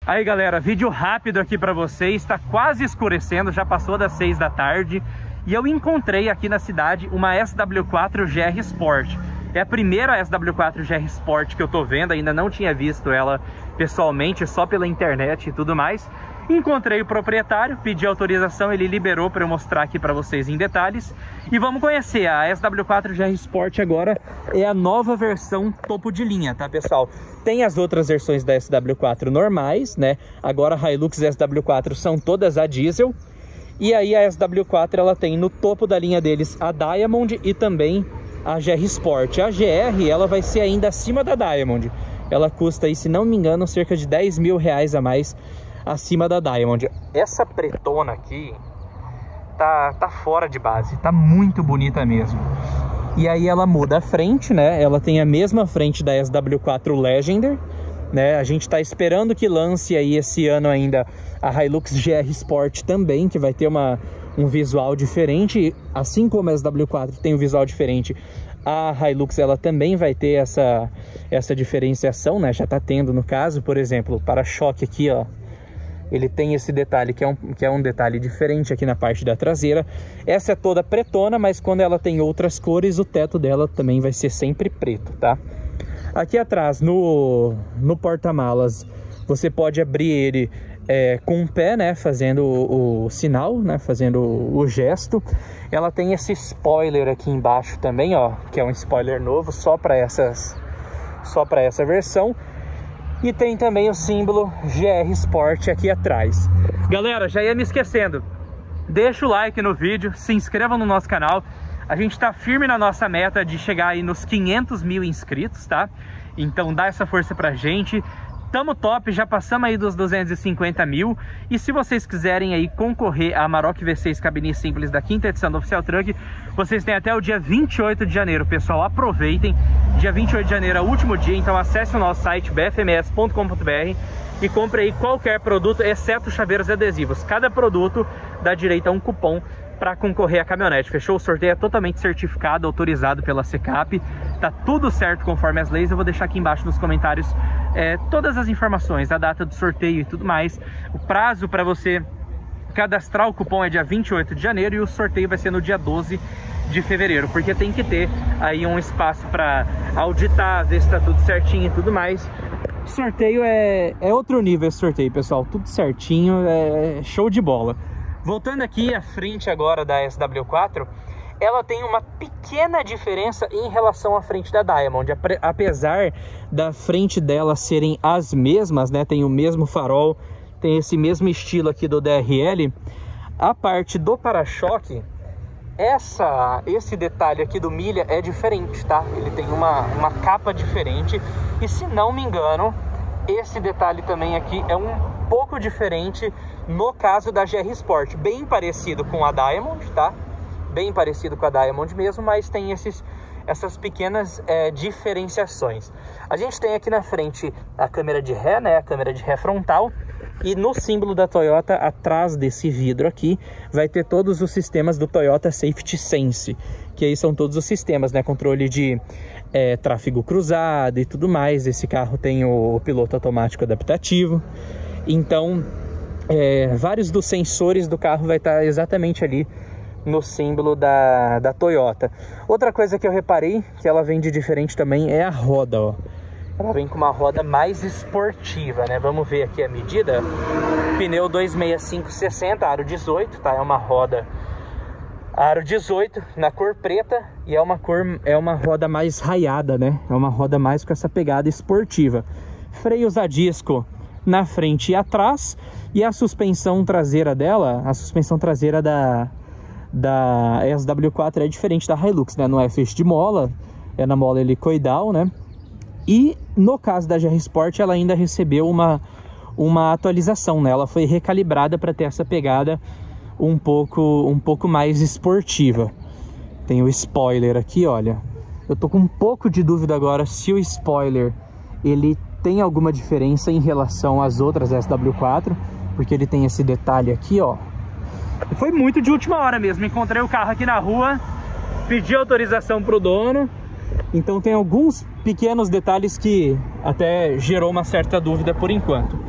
Aí galera, vídeo rápido aqui pra vocês, tá quase escurecendo, já passou das 6 da tarde e eu encontrei aqui na cidade uma SW4 GR Sport. É a primeira SW4 GR Sport que eu tô vendo, ainda não tinha visto ela pessoalmente, só pela internet e tudo mais. Encontrei o proprietário, pedi autorização, ele liberou para eu mostrar aqui para vocês em detalhes. E vamos conhecer, a SW4 GR Sport agora é a nova versão topo de linha, tá pessoal? Tem as outras versões da SW4 normais, né? Agora a Hilux SW4 são todas a diesel. E aí a SW4 ela tem no topo da linha deles a Diamond e também a GR Sport. A GR ela vai ser ainda acima da Diamond. Ela custa aí, se não me engano, cerca de 10 mil reais a mais acima da Diamond. Essa pretona aqui tá fora de base, tá muito bonita mesmo. E aí ela muda a frente, né? Ela tem a mesma frente da SW4 Legender, né? A gente tá esperando que lance aí esse ano ainda a Hilux GR Sport também, que vai ter um visual diferente, assim como a SW4 tem um visual diferente. A Hilux ela também vai ter essa diferenciação, né? Já tá tendo no caso, por exemplo, o para-choque aqui, ó. Ele tem esse detalhe que é um detalhe diferente aqui na parte da traseira. Essa é toda pretona, mas quando ela tem outras cores, o teto dela também vai ser sempre preto, tá? Aqui atrás, no porta-malas, você pode abrir ele com o pé, né? Fazendo o sinal, né? Fazendo o gesto. Ela tem esse spoiler aqui embaixo também, ó, que é um spoiler novo só para essa versão. E tem também o símbolo GR Sport aqui atrás. Galera, já ia me esquecendo, deixa o like no vídeo, se inscreva no nosso canal. A gente tá firme na nossa meta de chegar aí nos 500 mil inscritos, tá? Então dá essa força pra gente. Tamo top, já passamos aí dos 250 mil. E se vocês quiserem aí concorrer a Amarok V6 cabine simples da 5ª edição do Oficial Truck, vocês têm até o dia 28 de janeiro, pessoal. Aproveitem, dia 28 de janeiro é o último dia, então acesse o nosso site bfms.com.br e compre aí qualquer produto, exceto chaveiros e adesivos. Cada produto dá direito a um cupom para concorrer à caminhonete, fechou? O sorteio é totalmente certificado, autorizado pela Secap, tá tudo certo conforme as leis. Eu vou deixar aqui embaixo nos comentários todas as informações, a data do sorteio e tudo mais. O prazo para você cadastrar o cupom é dia 28 de janeiro e o sorteio vai ser no dia 12 de fevereiro, porque tem que ter aí um espaço para auditar, ver se tá tudo certinho e tudo mais. O sorteio é outro nível esse sorteio, pessoal, tudo certinho, é show de bola. Voltando aqui à frente agora da SW4, ela tem uma pequena diferença em relação à frente da Diamond. Apesar da frente dela serem as mesmas, né? Tem o mesmo farol, tem esse mesmo estilo aqui do DRL. A parte do para-choque, esse detalhe aqui do milha é diferente, tá? Ele tem uma capa diferente. E se não me engano, esse detalhe também aqui é um pouco diferente no caso da GR Sport, bem parecido com a Diamond, tá? Bem parecido com a Diamond mesmo, mas tem essas pequenas diferenciações. A gente tem aqui na frente a câmera de ré, né? A câmera de ré frontal. E no símbolo da Toyota, atrás desse vidro aqui, vai ter todos os sistemas do Toyota Safety Sense, que aí são todos os sistemas, né? Controle de tráfego cruzado e tudo mais. Esse carro tem o piloto automático adaptativo. Então, vários dos sensores do carro vai estar exatamente ali no símbolo da Toyota. Outra coisa que eu reparei, que ela vem de diferente também, é a roda, ó. Ela vem com uma roda mais esportiva, né? Vamos ver aqui a medida. Pneu 265/60, aro 18, tá? É uma roda aro 18 na cor preta e é uma roda mais raiada, né? É uma roda mais com essa pegada esportiva. Freios a disco na frente e atrás, e a suspensão traseira dela, a suspensão traseira da SW4 é diferente da Hilux, né? Não é feixe de mola, é na mola helicoidal, né? E no caso da GR Sport, ela ainda recebeu uma atualização, né? Ela foi recalibrada para ter essa pegada um pouco mais esportiva. Tem o spoiler aqui, olha. Eu tô com um pouco de dúvida agora se o spoiler ele tem alguma diferença em relação às outras SW4, porque ele tem esse detalhe aqui, ó. Foi muito de última hora mesmo. Encontrei o carro aqui na rua, pedi autorização pro dono. Então tem alguns pequenos detalhes que até gerou uma certa dúvida por enquanto.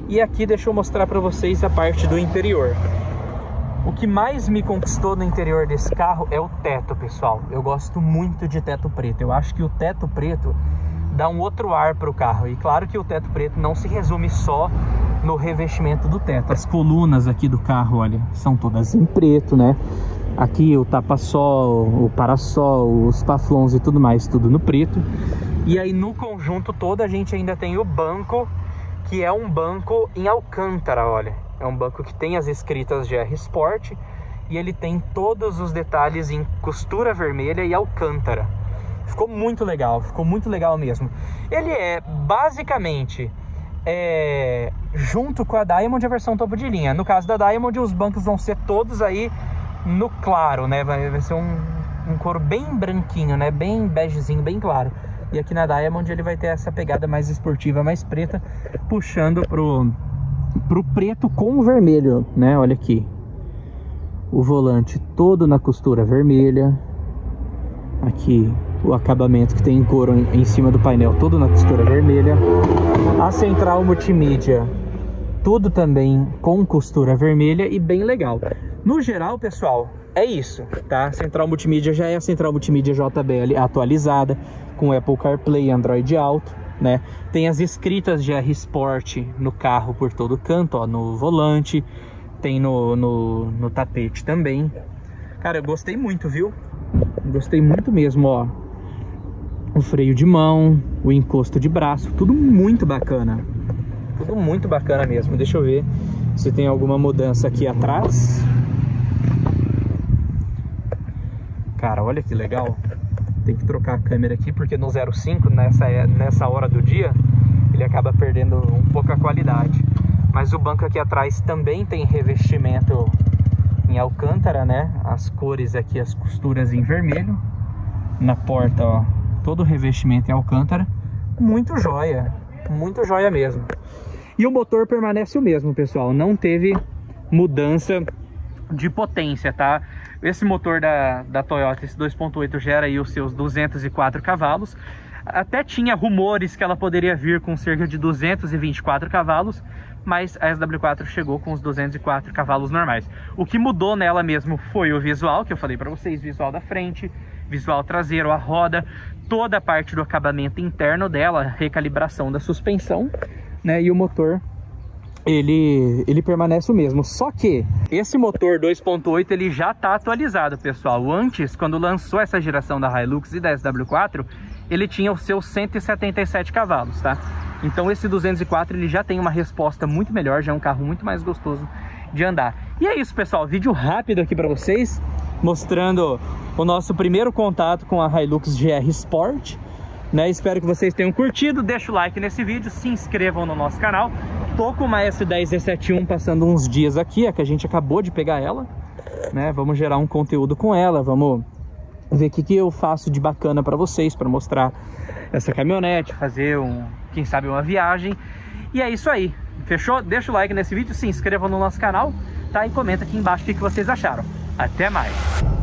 E aqui deixa eu mostrar para vocês a parte do interior. O que mais me conquistou no interior desse carro é o teto, pessoal. Eu gosto muito de teto preto. Eu acho que o teto preto dá um outro ar para o carro. E claro que o teto preto não se resume só no revestimento do teto. As colunas aqui do carro, olha, são todas em preto, né? Aqui o tapa-sol, o para-sol, os paflons e tudo mais, tudo no preto. E aí no conjunto todo a gente ainda tem o banco, que é um banco em alcântara, olha. É um banco que tem as escritas GR Sport e ele tem todos os detalhes em costura vermelha e alcântara. Ficou muito legal mesmo. Ele é basicamente junto com a Diamond a versão topo de linha. No caso da Diamond, os bancos vão ser todos aí no claro, né? Vai ser um couro bem branquinho, né? Bem begezinho, bem claro. E aqui na Diamond ele vai ter essa pegada mais esportiva, mais preta, puxando pro preto com o vermelho, né? Olha aqui. O volante todo na costura vermelha. Aqui o acabamento que tem em couro em cima do painel, todo na costura vermelha. A central multimídia, tudo também com costura vermelha e bem legal. No geral, pessoal, é isso, tá? A central multimídia já é a central multimídia JBL atualizada, com Apple CarPlay e Android Auto, né? Tem as escritas GR Sport no carro por todo canto, ó, no volante, tem no tapete também. Cara, eu gostei muito, viu? Gostei muito mesmo, ó. O freio de mão, o encosto de braço, tudo muito bacana. Tudo muito bacana mesmo. Deixa eu ver se tem alguma mudança aqui atrás. Cara, olha que legal. Tem que trocar a câmera aqui porque no 05, nessa hora do dia, ele acaba perdendo um pouco a qualidade. Mas o banco aqui atrás também tem revestimento em alcântara, né? As cores aqui, as costuras em vermelho. Na porta, ó, todo o revestimento em alcântara. Muito joia mesmo. E o motor permanece o mesmo, pessoal. Não teve mudança de potência, tá? Esse motor da Toyota, esse 2.8, gera aí os seus 204 cavalos. Até tinha rumores que ela poderia vir com cerca de 224 cavalos, mas a SW4 chegou com os 204 cavalos normais. O que mudou nela mesmo foi o visual, que eu falei para vocês, visual da frente, visual traseiro, a roda, toda a parte do acabamento interno dela, recalibração da suspensão, né? E o motor, ele permanece o mesmo. Só que esse motor 2.8 ele já está atualizado, pessoal. Antes, quando lançou essa geração da Hilux e da SW4, ele tinha os seus 177 cavalos, tá? Então esse 204 ele já tem uma resposta muito melhor, já é um carro muito mais gostoso de andar. E é isso, pessoal, vídeo rápido aqui para vocês, mostrando o nosso primeiro contato com a Hilux GR Sport, né? Espero que vocês tenham curtido, deixa o like nesse vídeo, se inscrevam no nosso canal. Tô com uma S10 E71 passando uns dias aqui, é que a gente acabou de pegar ela, né? Vamos gerar um conteúdo com ela, vamos ver o que eu faço de bacana para vocês, para mostrar essa caminhonete, fazer quem sabe uma viagem. E é isso aí, fechou? Deixa o like nesse vídeo, se inscreva no nosso canal, tá? E comenta aqui embaixo o que vocês acharam. Até mais!